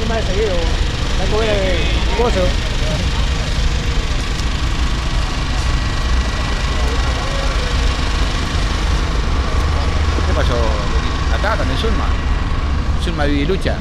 tema de seguido. Hay que ver el coso. ¿Qué pasó? Acá con el Zulma. Zulma vive y lucha.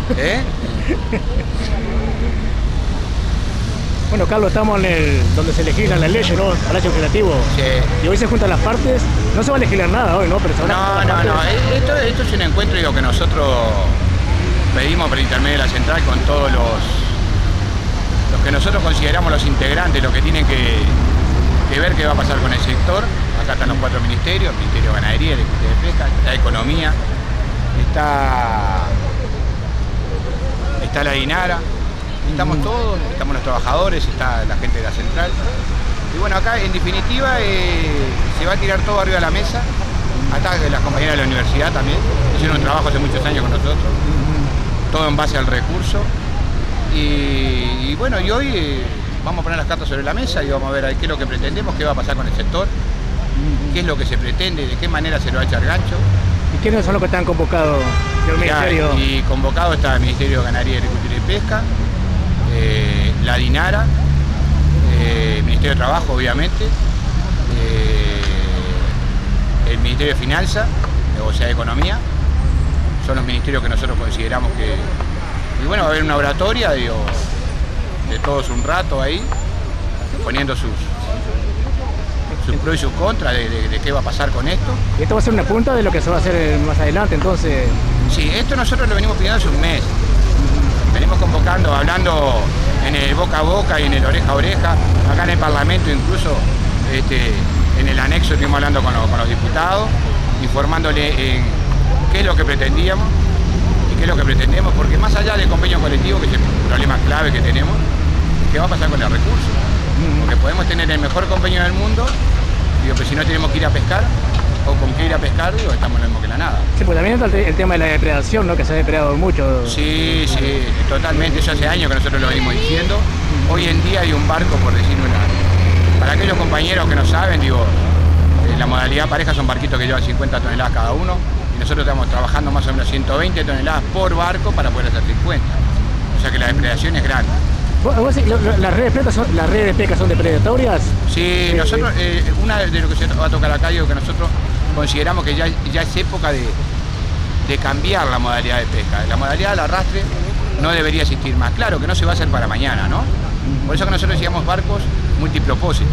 Bueno, Carlos, estamos en donde se legislan las leyes, ¿no? Palacio Legislativo. Sí. Y hoy se juntan las partes. No se va a legislar nada hoy, ¿no? Pero se van a No. Esto es un encuentro, digo, que nosotros pedimos por intermedio de la central con todos los que nosotros consideramos los integrantes, los que tienen que ver qué va a pasar con el sector. Acá están los 4 ministerios: el Ministerio de Ganadería, el Ministerio de Pesca, la Economía, está la DINARA. Estamos todos, estamos los trabajadores, está la gente de la central. Y bueno, acá en definitiva se va a tirar todo arriba de la mesa. Hasta las compañeras de la universidad también hicieron un trabajo hace muchos años con nosotros. Todo en base al recurso. Y bueno, y hoy vamos a poner las cartas sobre la mesa y vamos a ver qué es lo que pretendemos, qué va a pasar con el sector, qué es lo que se pretende, de qué manera se lo va a echar gancho. ¿Y quiénes son los que están convocados del ministerio? Y convocado está el Ministerio de Ganadería, Agricultura y Pesca, la DINARA, el Ministerio de Trabajo, obviamente, el Ministerio de Finanzas, o sea, de Economía. Son los ministerios que nosotros consideramos que... Y bueno, va a haber una oratoria, digo, de todos un rato ahí, poniendo sus pros y sus contras de qué va a pasar con esto. ¿Y esto va a ser una punta de lo que se va a hacer más adelante, entonces? Sí, esto nosotros lo venimos pidiendo hace un mes. Venimos convocando, hablando en el boca a boca y en el oreja a oreja, acá en el Parlamento incluso, en el anexo estuvimos hablando con los diputados, informándole qué es lo que pretendíamos y qué es lo que pretendemos, porque más allá del convenio colectivo, que es el problema clave que tenemos, ¿qué va a pasar con el recurso? Porque podemos tener el mejor convenio del mundo, digo, pero si no tenemos que ir a pescar, o con qué ir a pescar, digo, estamos lo mismo que la nada. Sí, pues también está el tema de la depredación, ¿no? Que se ha depredado mucho. Sí, totalmente, eso hace años que nosotros lo venimos diciendo. Hoy en día hay un barco, por decirlo para aquellos compañeros que no saben, digo, la modalidad pareja son barquitos que llevan 50 toneladas cada uno, y nosotros estamos trabajando más o menos 120 toneladas por barco para poder hacer 50. O sea que la depredación es grande. ¿Las redes de pesca son depredatorias? Sí, nosotros, una de lo que se va a tocar acá, digo que nosotros consideramos que ya es época de cambiar la modalidad de pesca. La modalidad del arrastre no debería existir más. Claro que no se va a hacer para mañana, ¿no? Por eso que nosotros decíamos barcos multipropósitos.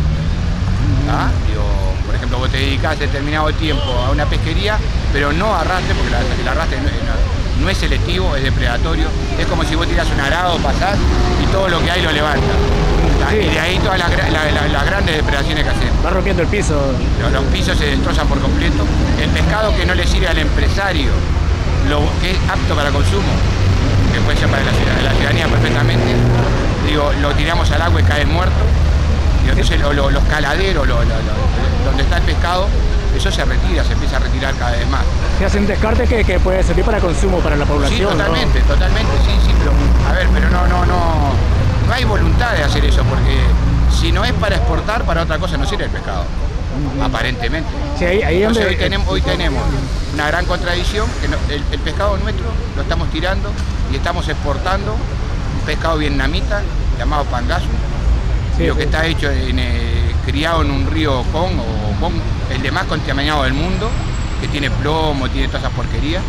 Digo, por ejemplo, vos te dedicás determinado tiempo a una pesquería, pero no arrastre, porque el arrastre no es selectivo, es depredatorio. Es como si vos tirás un arado, pasás y todo lo que hay lo levanta. Sí. Y de ahí todas las grandes depredaciones que hacemos. Va rompiendo el piso. Los pisos se destrozan por completo. El pescado que no le sirve al empresario, lo que es apto para consumo, que puede ser para la ciudadanía perfectamente, digo, lo tiramos al agua y cae muerto. Y entonces los caladeros, donde está el pescado, eso se retira, se empieza a retirar cada vez más. Se hace un descarte que puede servir para consumo para la población. Sí, totalmente, ¿no? Totalmente, sí, pero a ver, pero no hay voluntad de hacer eso, porque si no es para exportar, para otra cosa no sirve el pescado, aparentemente. Sí, entonces hoy tenemos una gran contradicción, que el pescado nuestro lo estamos tirando y estamos exportando un pescado vietnamita llamado pangasu, que está hecho criado en un río Congo, el de más contaminado del mundo, que tiene plomo, tiene todas esas porquerías,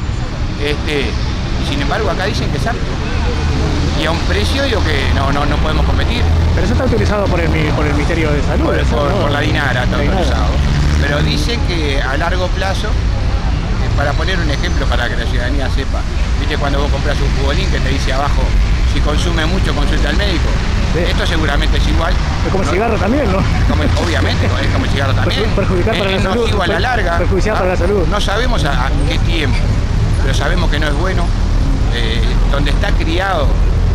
y sin embargo acá dicen que es apto. Y a un precio digo que no podemos competir. Pero eso está autorizado por el Ministerio de Salud. Por la DINARA está autorizado. Pero dicen que a largo plazo, para poner un ejemplo para que la ciudadanía sepa, viste cuando vos compras un futbolín que te dice abajo, si consume mucho consulta al médico. Sí. Esto seguramente es igual. Es como el cigarro también, ¿no? Obviamente, es como el cigarro también. Perjudicial para la salud. Es nocivo a la larga. Perjudicial para la salud. No sabemos a qué tiempo, pero sabemos que no es bueno. Donde está criado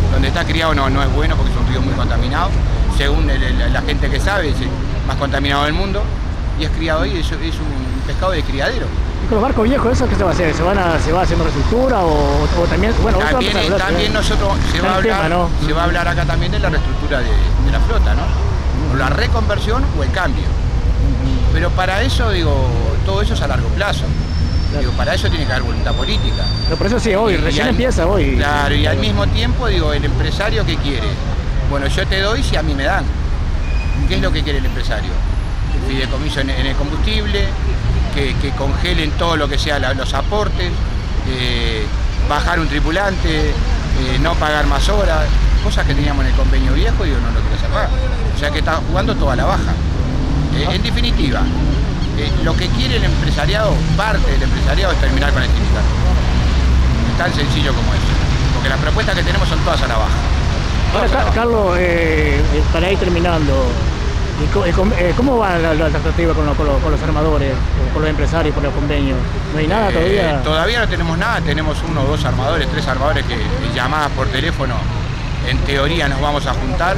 no es bueno porque es un río muy contaminado. Según la gente que sabe, es el más contaminado del mundo. Y es criado ahí, es un pescado de criadero. ¿Y con los barcos viejos eso qué se va a hacer? ¿Se va haciendo reestructura o también? Bueno, también nosotros se va a hablar acá también de la reestructura de la flota, ¿no? O la reconversión o el cambio. Pero para eso, digo, todo eso es a largo plazo. Digo, para eso tiene que haber voluntad política. Pero por eso sí, hoy, recién empieza hoy. Claro, y al mismo tiempo, digo, el empresario, ¿qué quiere? Bueno, yo te doy si a mí me dan. ¿Qué es lo que quiere el empresario? Fideicomiso en el combustible, que congelen todo lo que sea los aportes, bajar un tripulante, no pagar más horas, cosas que teníamos en el convenio viejo, digo, no lo quiero cerrar. O sea que está jugando toda la baja. En definitiva, lo que quiere el empresariado, parte del empresariado, es terminar con el sindicato. Es tan sencillo como eso. Porque las propuestas que tenemos son todas a la baja. Ahora, Carlos, para ir terminando, ¿cómo va la tratativa con los armadores, con los empresarios, con los convenios? ¿No hay nada todavía? Todavía no tenemos nada, tenemos 1 o 2 armadores, 3 armadores que llamadas por teléfono, en teoría nos vamos a juntar.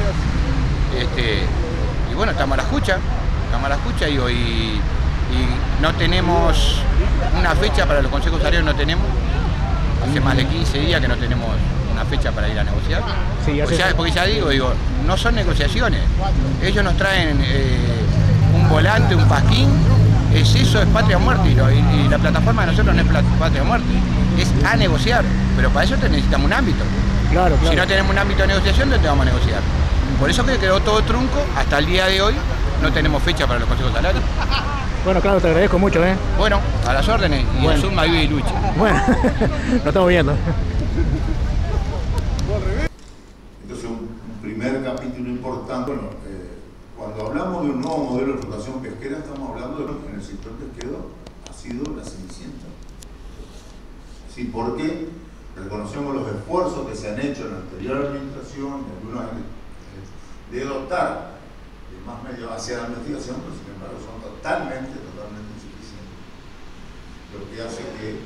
Y bueno, estamos a la escucha y no tenemos una fecha para los consejos salarios, no tenemos. Hace más de 15 días que no tenemos una fecha para ir a negociar. Sí, porque ya digo, no son negociaciones. Ellos nos traen un volante, un pasquín, eso es patria o muerte, y la plataforma de nosotros no es patria o muerte, es a negociar, pero para eso necesitamos un ámbito. Claro. Si no tenemos un ámbito de negociación, no te vamos a negociar. Por eso que quedó todo trunco, hasta el día de hoy no tenemos fecha para los consejos salarios. Bueno, claro, te agradezco mucho, ¿eh? Bueno, a las órdenes, y bueno. Suma, vive y lucha. Bueno, lo estamos viendo. Entonces, un primer capítulo importante. Bueno, cuando hablamos de un nuevo modelo de explotación pesquera, estamos hablando de lo que en el sector pesquero ha sido la cenicienta. Sí, porque reconocemos los esfuerzos que se han hecho en la anterior administración, en algunos años, de dotar de más medios hacia la investigación, pero sin embargo son totalmente insuficientes. Lo que hace que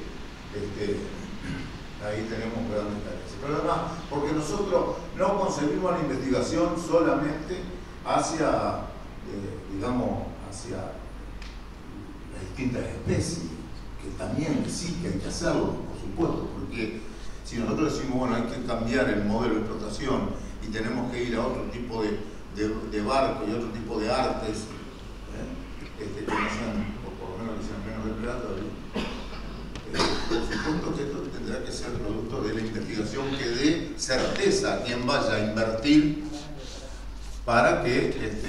ahí tenemos grandes carencias. Pero además, porque nosotros no concebimos la investigación solamente hacia, hacia las distintas especies, que también sí que hay que hacerlo, por supuesto, porque si nosotros decimos, bueno, hay que cambiar el modelo de explotación y tenemos que ir a otro tipo de barco y otro tipo de artes, que no sean, o por lo menos que sean menos depredatorios, por supuesto que esto tendrá que ser producto de la investigación que dé certeza a quien vaya a invertir para que,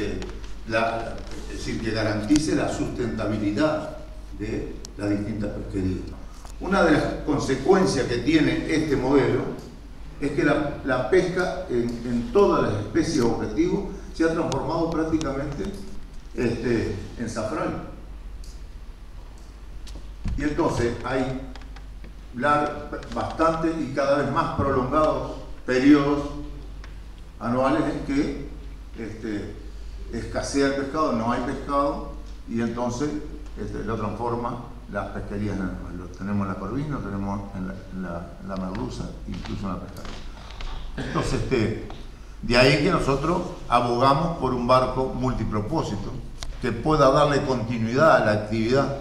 es decir, que garantice la sustentabilidad de las distintas pesquerías. Una de las consecuencias que tiene este modelo es que la pesca en todas las especies objetivo se ha transformado prácticamente en safrán. Y entonces hay bastantes y cada vez más prolongados periodos anuales en que escasea el pescado, no hay pescado, y entonces lo transforma las pesquerías en el mar. Lo tenemos en la corvina, lo tenemos en la merluza, incluso en la pescaría. Entonces, de ahí que nosotros abogamos por un barco multipropósito que pueda darle continuidad a la actividad.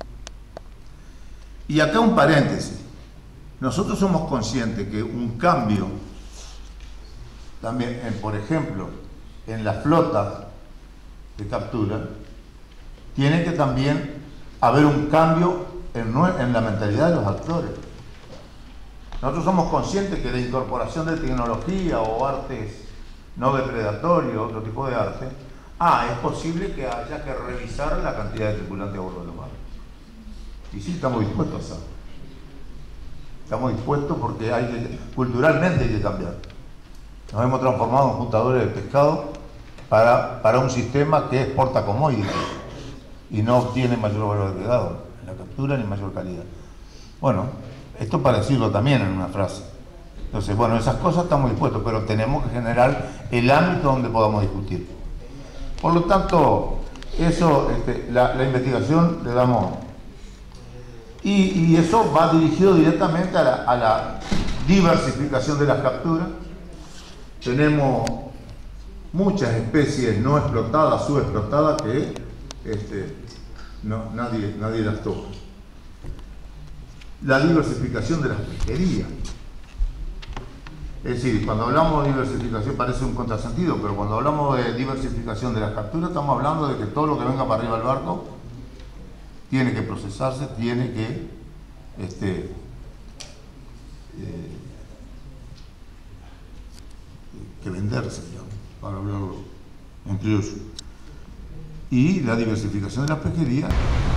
Y acá un paréntesis. Nosotros somos conscientes que un cambio, también, por ejemplo, en la flota de captura, tiene que también haber un cambio en la mentalidad de los actores. Nosotros somos conscientes que la incorporación de tecnología o artes no depredatorios, otro tipo de arte, es posible que haya que revisar la cantidad de tripulantes a bordo de los barcos. Y sí, estamos dispuestos a hacerlo. Estamos dispuestos porque culturalmente hay que cambiar. Nos hemos transformado en juntadores de pescado para un sistema que exporta commodities y no obtiene mayor valor agregado en la captura ni mayor calidad. Bueno, esto para decirlo también en una frase. Entonces, bueno, esas cosas estamos dispuestos, pero tenemos que generar el ámbito donde podamos discutir. Por lo tanto, eso, la investigación le damos... Y eso va dirigido directamente a la diversificación de las capturas. Tenemos muchas especies no explotadas, subexplotadas, que nadie las toca. La diversificación de las pesquerías. Es decir, cuando hablamos de diversificación parece un contrasentido, pero cuando hablamos de diversificación de las capturas estamos hablando de que todo lo que venga para arriba del barco tiene que procesarse, tiene que que venderse, digamos, para hablarlo en criollo. Y la diversificación de la pesquería